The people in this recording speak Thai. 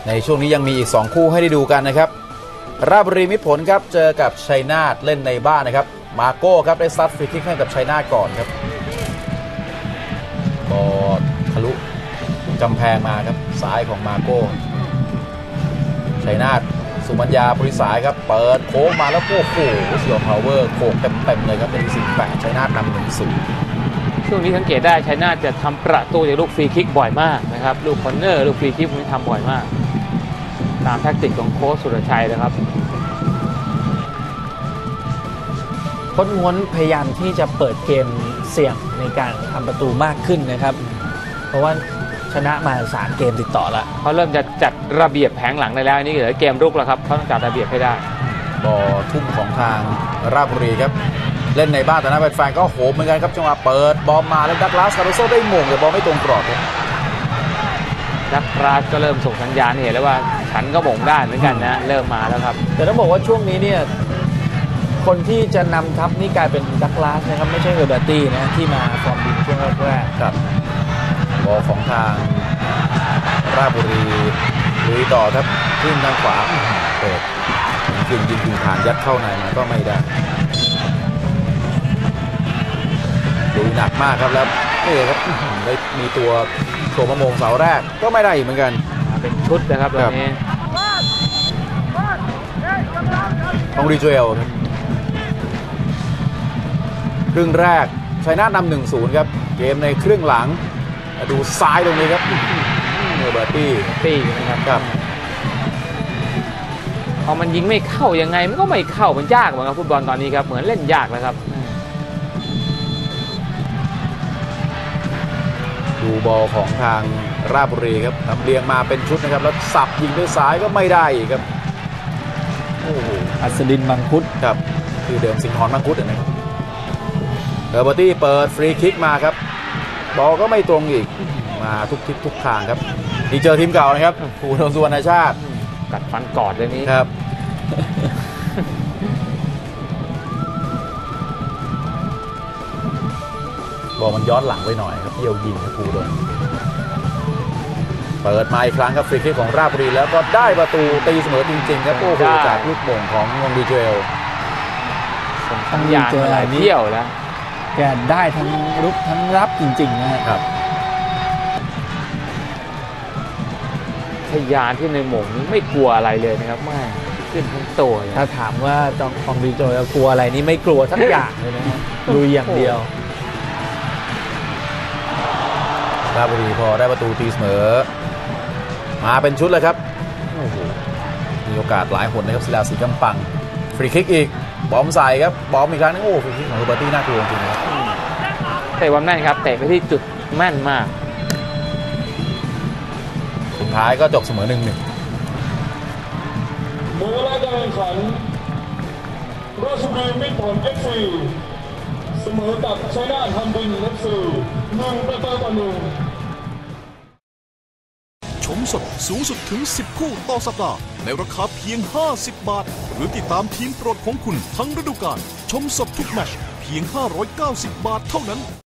ในช่วงนี้ยังมีอีก2คู่ให้ได้ดูกันนะครับราชบุรีมิตรผลครับเจอกับชัยนาทเล่นในบ้านนะครับมาโก้ครับได้ซัดฟรีคิกให้กับชัยนาทก่อนครับก็ทะลุกำแพงมาครับซ้ายของมาโก้ชัยนาทสุมัญญาบริสายครับเปิดโค้งมาแล้วโอ้โหเสียวพาวเวอร์โขกเต็มเลยครับเป็น18ชัยนาทนำ1-0 ช่วงนี้สังเกตได้ชัยนาทจะทำประตูจากลูกฟรีคิกบ่อยมากนะครับลูกคอร์เนอร์ลูกฟรีคิกพวกนี้ทำบ่อยมากตามแทคติกของโค้ชสุรชัยนะครับโค้ชง้วนพยายามที่จะเปิดเกมเสี่ยงในการทำประตูมากขึ้นนะครับเพราะว่าชนะมา3เกมติดต่อแล้วเขาเริ่มจะจัดระเบียบแผงหลังได้แล้วนี่เหลือเกมรุกแล้วครับเขาต้องจัดระเบียบให้ได้บอลทุ่มของทางราชบุรีครับเล่นในบ้านแต่หน้าแฟนก็โหมเหมือนกันครับจังหวะเปิดบอลมาแล้วดักลาสคาร์โดโซได้หม่งแต่บอลไม่ตรงกรอบครับดักลาสก็เริ่มส่งสัญญาณเห็นแล้วว่าฉันก็หม่งได้เหมือนกันนะเริ่มมาแล้วครับแต่ต้องบอกว่าช่วงนี้เนี่ยคนที่จะนำทัพนี่กลายเป็นดักลาสนะครับไม่ใช่เฮอร์เบอร์ตี้นะที่มาฟอร์มดีช่วงแรกครับบอลของทางราชบุรีลุยต่อครับขึ้นทางขวาเปิดยิงผ่านยัดเข้าในมันก็ไม่ได้ลุยหนักมากครับแล้วนี่ครับได้มีตัวโฉมมะมงเสาแรกก็ไม่ได้อีกเหมือนกันเป็นชุดนะครับตอนนี้ต้องรีจูเอลครึ่งแรกชัยนาทนำ 1-0 ครับเกมในครึ่งหลังดูซ้ายตรงนี้ครับเบอร์ตี้นะครับพอมันยิงไม่เข้ายังไงมันก็ไม่เข้ามันยากเหมือนกับฟุตบอลตอนนี้ครับเหมือนเล่นยากนะครับดูบอลของทางราชบุรีครับลำเลียงมาเป็นชุดนะครับแล้วสับยิงด้วยซ้ายก็ไม่ได้อีกครับโอ้โหอัศดินมังคุดครับคือเดิมสิงห์ฮอนมังคุดนะครับเบอร์ตี้เปิดฟรีคิกมาครับบอลก็ไม่ตรงอีกมาทุกทิศทุกทางครับนี่เจอทีมเก่านะครับภูทรสุวรรณชาติกัดฟันกอดเลยนี้ครับบอลมันย้อนหลังไปหน่อยครับเที่ยวยิงครับภูทรเปิดมาอีกครั้งครับฟรีคิกของราชบุรีแล้วก็ได้ประตูตีเสมอจริงๆครับโอ้โหจากลูกโป่งของวงดีเจลสัญญาณมาหลายเที่ยวแล้วแกได้ทั้งรุกทั้งรับจริงๆนะครับทยานที่ในหม่งนี้ไม่กลัวอะไรเลยนะครับไม่ขึ้นทั้งตัวถ้าถามว่าตอนของดีโจกลัวอะไรนี่ไม่กลัวทั้งอย่างเลยนะดูอย่างเดียวราชบุรีพอได้ประตูตีเสมอมาเป็นชุดเลยครับมีโอกาสหลายหนนะครับศิลาศรีกำปังฟรีคิกอีกบอมใส่ครับบอมอีกครั้งนึงโอ้ฟรีคิกของโรเบอร์ตี้น่ากลัวจริงๆครับเตะบอลแม่นครับเตะไปที่จุดแม่นมากสุดท้ายก็จบเสมอ 1-1 หมดเวลาการแข่งขันราชบุรีมิตรผล FC เสมอกับชัยนาทฮัมบิน FC 1-1 ชมสดสูงสุดถึง10คู่ต่อสัปดาห์ในราคาเพียง50 บาทหรือติดตามทีมโปรดของคุณทั้งฤดูกาลชมสดทุกแมตช์เพียง590 บาทเท่านั้น